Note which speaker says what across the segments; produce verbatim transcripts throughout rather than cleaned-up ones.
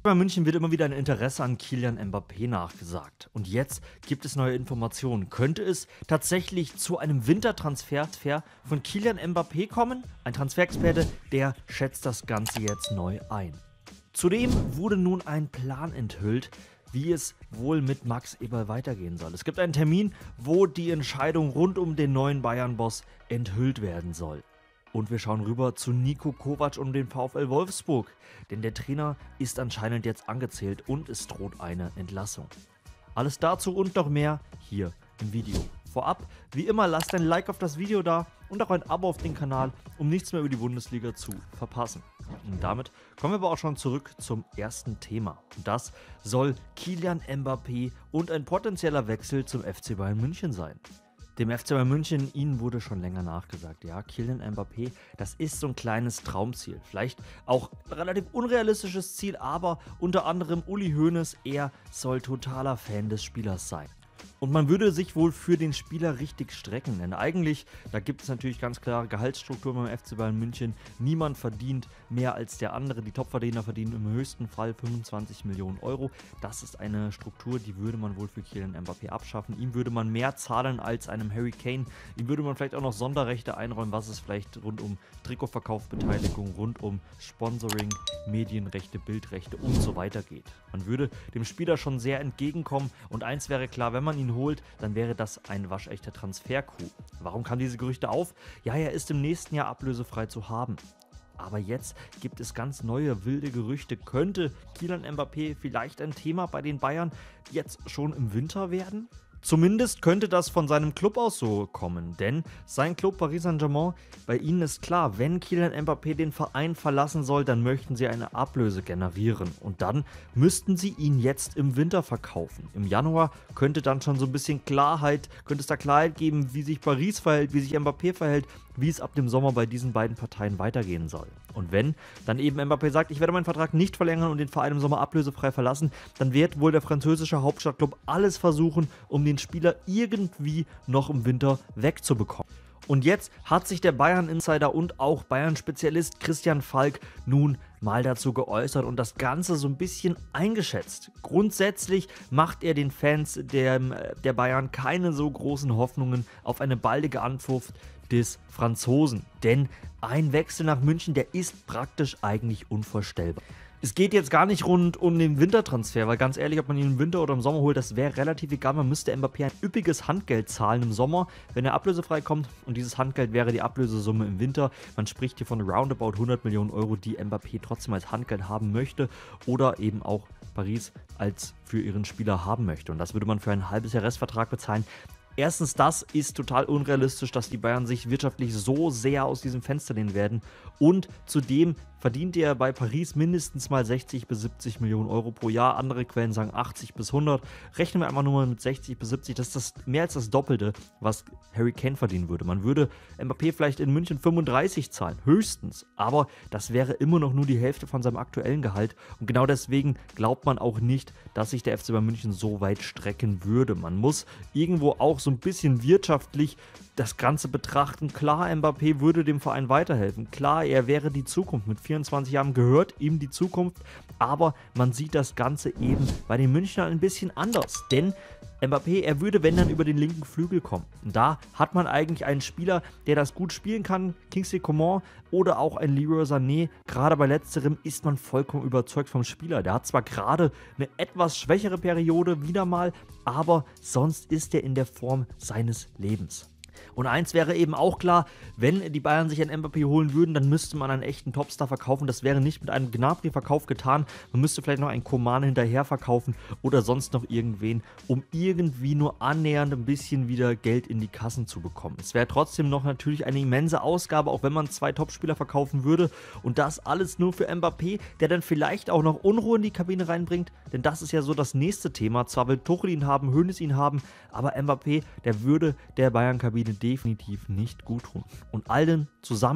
Speaker 1: Bayern München wird immer wieder ein Interesse an Kylian Mbappé nachgesagt. Und jetzt gibt es neue Informationen. Könnte es tatsächlich zu einem Wintertransfer von Kylian Mbappé kommen? Ein Transferexperte, der schätzt das Ganze jetzt neu ein. Zudem wurde nun ein Plan enthüllt, wie es wohl mit Max Eberl weitergehen soll. Es gibt einen Termin, wo die Entscheidung rund um den neuen Bayern-Boss enthüllt werden soll. Und wir schauen rüber zu Niko Kovac und dem VfL Wolfsburg, denn der Trainer ist anscheinend jetzt angezählt und es droht eine Entlassung. Alles dazu und noch mehr hier im Video. Vorab, wie immer, lasst ein Like auf das Video da und auch ein Abo auf den Kanal, um nichts mehr über die Bundesliga zu verpassen. Und damit kommen wir aber auch schon zurück zum ersten Thema. Und das soll Kylian Mbappé und ein potenzieller Wechsel zum F C Bayern München sein. Dem F C Bayern München, ihnen wurde schon länger nachgesagt, ja, Kylian Mbappé, das ist so ein kleines Traumziel. Vielleicht auch ein relativ unrealistisches Ziel, aber unter anderem Uli Hoeneß, er soll totaler Fan des Spielers sein. Und man würde sich wohl für den Spieler richtig strecken, denn eigentlich, da gibt es natürlich ganz klare Gehaltsstrukturen beim F C Bayern München. Niemand verdient mehr als der andere. Die Topverdiener verdienen im höchsten Fall fünfundzwanzig Millionen Euro. Das ist eine Struktur, die würde man wohl für Kylian Mbappé abschaffen. Ihm würde man mehr zahlen als einem Harry Kane. Ihm würde man vielleicht auch noch Sonderrechte einräumen, was es vielleicht rund um Trikotverkaufsbeteiligung, rund um Sponsoring, Medienrechte, Bildrechte und so weiter geht. Man würde dem Spieler schon sehr entgegenkommen und eins wäre klar, wenn man ihn holt, dann wäre das ein waschechter Transfer-Coup. Warum kamen diese Gerüchte auf? Ja, er ist im nächsten Jahr ablösefrei zu haben. Aber jetzt gibt es ganz neue, wilde Gerüchte. Könnte Kylian Mbappé vielleicht ein Thema bei den Bayern jetzt schon im Winter werden? Zumindest könnte das von seinem Club aus so kommen, denn sein Club Paris Saint-Germain, bei ihnen ist klar, wenn Kylian Mbappé den Verein verlassen soll, dann möchten sie eine Ablöse generieren und dann müssten sie ihn jetzt im Winter verkaufen. Im Januar könnte dann schon so ein bisschen Klarheit, könnte es da Klarheit geben, wie sich Paris verhält, wie sich Mbappé verhält, wie es ab dem Sommer bei diesen beiden Parteien weitergehen soll. Und wenn dann eben Mbappé sagt, ich werde meinen Vertrag nicht verlängern und den Verein im Sommer ablösefrei verlassen, dann wird wohl der französische Hauptstadtklub alles versuchen, um den Spieler irgendwie noch im Winter wegzubekommen. Und jetzt hat sich der Bayern-Insider und auch Bayern-Spezialist Christian Falk nun mal dazu geäußert und das Ganze so ein bisschen eingeschätzt. Grundsätzlich macht er den Fans der, der Bayern keine so großen Hoffnungen auf eine baldige Ankunft des Franzosen, denn ein Wechsel nach München, der ist praktisch eigentlich unvorstellbar. Es geht jetzt gar nicht rund um den Wintertransfer, weil ganz ehrlich, ob man ihn im Winter oder im Sommer holt, das wäre relativ egal. Man müsste Mbappé ein üppiges Handgeld zahlen im Sommer, wenn er ablösefrei kommt und dieses Handgeld wäre die Ablösesumme im Winter. Man spricht hier von roundabout hundert Millionen Euro, die Mbappé trotzdem als Handgeld haben möchte oder eben auch Paris als für ihren Spieler haben möchte. Und das würde man für ein halbes Jahr Restvertrag bezahlen. Erstens, das ist total unrealistisch, dass die Bayern sich wirtschaftlich so sehr aus diesem Fenster lehnen werden. Und zudem verdient er bei Paris mindestens mal sechzig bis siebzig Millionen Euro pro Jahr. Andere Quellen sagen achtzig bis hundert. Rechnen wir einfach nur mal mit sechzig bis siebzig. Das ist das, mehr als das Doppelte, was Harry Kane verdienen würde. Man würde Mbappé vielleicht in München fünfunddreißig zahlen, höchstens. Aber das wäre immer noch nur die Hälfte von seinem aktuellen Gehalt. Und genau deswegen glaubt man auch nicht, dass sich der F C Bayern München so weit strecken würde. Man muss irgendwo auch so ein bisschen wirtschaftlich das Ganze betrachten. Klar, Mbappé würde dem Verein weiterhelfen. Klar, er wäre die Zukunft. Mit vierundzwanzig Jahren gehört ihm die Zukunft. Aber man sieht das Ganze eben bei den Münchnern ein bisschen anders. Denn Mbappé, er würde, wenn dann, über den linken Flügel kommen. Und da hat man eigentlich einen Spieler, der das gut spielen kann. Kingsley Coman oder auch ein Leroy Sané. Gerade bei letzterem ist man vollkommen überzeugt vom Spieler. Der hat zwar gerade eine etwas schwächere Periode wieder mal, aber sonst ist er in der Form seines Lebens. Und eins wäre eben auch klar, wenn die Bayern sich einen Mbappé holen würden, dann müsste man einen echten Topstar verkaufen. Das wäre nicht mit einem Gnabry-Verkauf getan. Man müsste vielleicht noch einen Coman hinterher verkaufen oder sonst noch irgendwen, um irgendwie nur annähernd ein bisschen wieder Geld in die Kassen zu bekommen. Es wäre trotzdem noch natürlich eine immense Ausgabe, auch wenn man zwei Topspieler verkaufen würde. Und das alles nur für Mbappé, der dann vielleicht auch noch Unruhe in die Kabine reinbringt. Denn das ist ja so das nächste Thema. Zwar will Tuchel ihn haben, Hoeneß ihn haben, aber Mbappé, der würde der Bayern-Kabine definitiv nicht gut tun. Und allen zusammen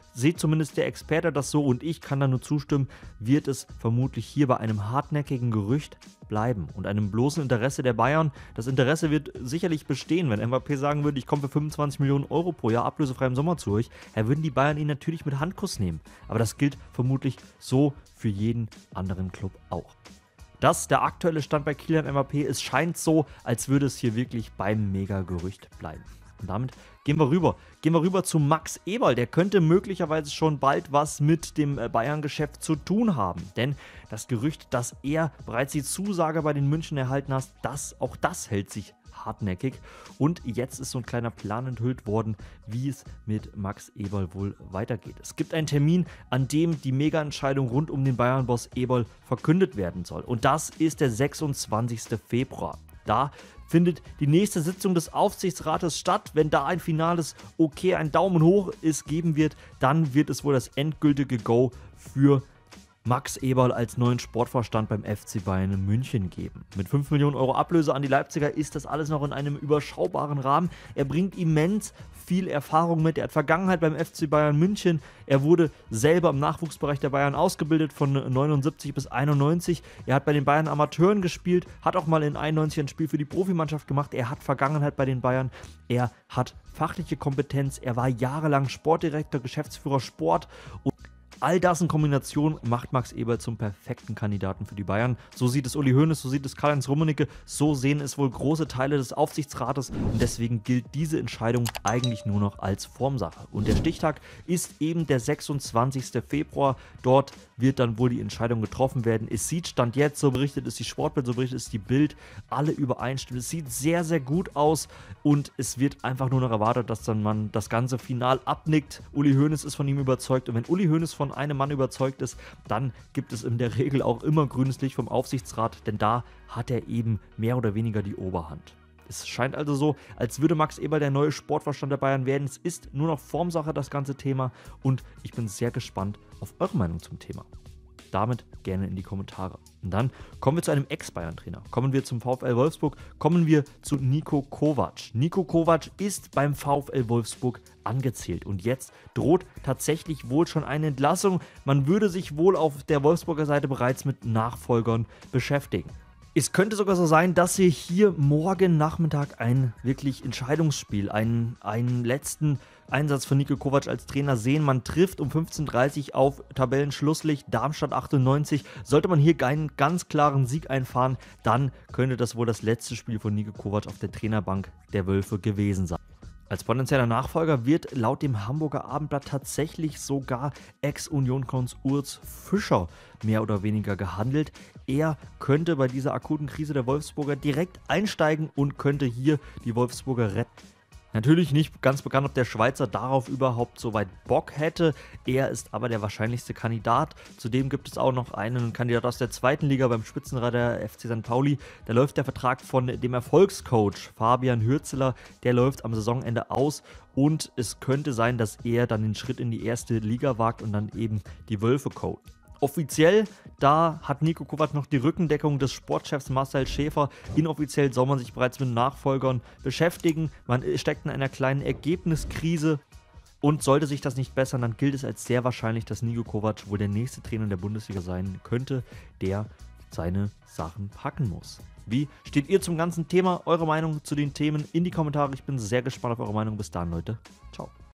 Speaker 1: sieht zumindest der Experte das so und ich kann da nur zustimmen, wird es vermutlich hier bei einem hartnäckigen Gerücht bleiben und einem bloßen Interesse der Bayern. Das Interesse wird sicherlich bestehen, wenn Mbappé sagen würde, ich komme für fünfundzwanzig Millionen Euro pro Jahr ablösefrei im Sommer zu euch, dann würden die Bayern ihn natürlich mit Handkuss nehmen. Aber das gilt vermutlich so für jeden anderen Club auch. Das ist der aktuelle Stand bei Kylian Mbappé. Es scheint so, als würde es hier wirklich beim Mega-Gerücht bleiben. Und damit gehen wir rüber. Gehen wir rüber zu Max Eberl. Der könnte möglicherweise schon bald was mit dem Bayern-Geschäft zu tun haben. Denn das Gerücht, dass er bereits die Zusage bei den München erhalten hat, das, auch das hält sich hartnäckig. Und jetzt ist so ein kleiner Plan enthüllt worden, wie es mit Max Eberl wohl weitergeht. Es gibt einen Termin, an dem die Mega-Entscheidung rund um den Bayern-Boss Eberl verkündet werden soll. Und das ist der sechsundzwanzigste Februar. Da findet die nächste Sitzung des Aufsichtsrates statt. Wenn da ein finales Okay, ein Daumen hoch ist, geben wird, dann wird es wohl das endgültige Go für Max Eberl als neuen Sportvorstand beim F C Bayern München geben. Mit fünf Millionen Euro Ablöse an die Leipziger ist das alles noch in einem überschaubaren Rahmen. Er bringt immens viel Erfahrung mit. Er hat Vergangenheit beim F C Bayern München. Er wurde selber im Nachwuchsbereich der Bayern ausgebildet von neunundsiebzig bis einundneunzig. Er hat bei den Bayern Amateuren gespielt, hat auch mal in einundneunzig ein Spiel für die Profimannschaft gemacht. Er hat Vergangenheit bei den Bayern. Er hat fachliche Kompetenz. Er war jahrelang Sportdirektor, Geschäftsführer Sport und all das in Kombination macht Max Eberl zum perfekten Kandidaten für die Bayern. So sieht es Uli Hoeneß, so sieht es Karl-Heinz Rummenigge, so sehen es wohl große Teile des Aufsichtsrates und deswegen gilt diese Entscheidung eigentlich nur noch als Formsache. Und der Stichtag ist eben der sechsundzwanzigste Februar. Dort wird dann wohl die Entscheidung getroffen werden. Es sieht Stand jetzt, so berichtet es die Sportbild, so berichtet es die Bild, alle übereinstimmen. Es sieht sehr, sehr gut aus und es wird einfach nur noch erwartet, dass dann man das Ganze final abnickt. Uli Hoeneß ist von ihm überzeugt und wenn Uli Hoeneß von einem Mann überzeugt ist, dann gibt es in der Regel auch immer grünes Licht vom Aufsichtsrat, denn da hat er eben mehr oder weniger die Oberhand. Es scheint also so, als würde Max Eberl der neue Sportvorstand der Bayern werden. Es ist nur noch Formsache, das ganze Thema, und ich bin sehr gespannt auf eure Meinung zum Thema. Damit gerne in die Kommentare. Und dann kommen wir zu einem Ex-Bayern-Trainer. Kommen wir zum VfL Wolfsburg. Kommen wir zu Niko Kovac. Niko Kovac ist beim VfL Wolfsburg angezählt. Und jetzt droht tatsächlich wohl schon eine Entlassung. Man würde sich wohl auf der Wolfsburger Seite bereits mit Nachfolgern beschäftigen. Es könnte sogar so sein, dass wir hier morgen Nachmittag ein wirklich Entscheidungsspiel, einen, einen letzten Einsatz von Niko Kovac als Trainer sehen. Man trifft um fünfzehn Uhr dreißig auf Tabellenschlusslicht Darmstadt achtundneunzig. Sollte man hier einen ganz klaren Sieg einfahren, dann könnte das wohl das letzte Spiel von Niko Kovac auf der Trainerbank der Wölfe gewesen sein. Als potenzieller Nachfolger wird laut dem Hamburger Abendblatt tatsächlich sogar Ex-Union-Cons Urs Fischer mehr oder weniger gehandelt. Er könnte bei dieser akuten Krise der Wolfsburger direkt einsteigen und könnte hier die Wolfsburger retten. Natürlich nicht ganz bekannt, ob der Schweizer darauf überhaupt so weit Bock hätte. Er ist aber der wahrscheinlichste Kandidat. Zudem gibt es auch noch einen Kandidat aus der zweiten Liga beim Spitzenreiter F C Sankt Pauli. Da läuft der Vertrag von dem Erfolgscoach Fabian Hürzeler. Der läuft am Saisonende aus und es könnte sein, dass er dann den Schritt in die erste Liga wagt und dann eben die Wölfe coacht. Offiziell, da hat Niko Kovac noch die Rückendeckung des Sportchefs Marcel Schäfer. Inoffiziell soll man sich bereits mit Nachfolgern beschäftigen. Man steckt in einer kleinen Ergebniskrise und sollte sich das nicht bessern, dann gilt es als sehr wahrscheinlich, dass Niko Kovac wohl der nächste Trainer der Bundesliga sein könnte, der seine Sachen packen muss. Wie steht ihr zum ganzen Thema? Eure Meinung zu den Themen in die Kommentare. Ich bin sehr gespannt auf eure Meinung. Bis dann, Leute. Ciao.